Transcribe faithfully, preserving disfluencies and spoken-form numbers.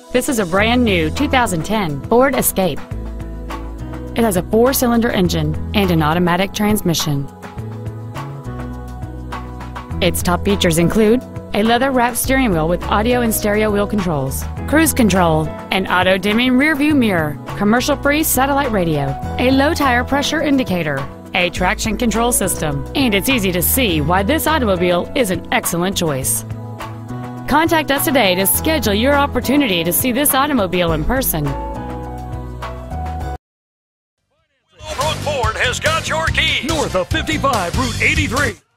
This is a brand new two thousand ten Ford Escape. It has a four-cylinder engine and an automatic transmission. Its top features include a leather-wrapped steering wheel with audio and stereo wheel controls, cruise control, an auto-dimming rear-view mirror, commercial-free satellite radio, a low-tire pressure indicator, a traction control system, and it's easy to see why this automobile is an excellent choice. Contact us today to schedule your opportunity to see this automobile in person. Willowbrook Ford has got your keys. North of fifty-five, Route eighty-three.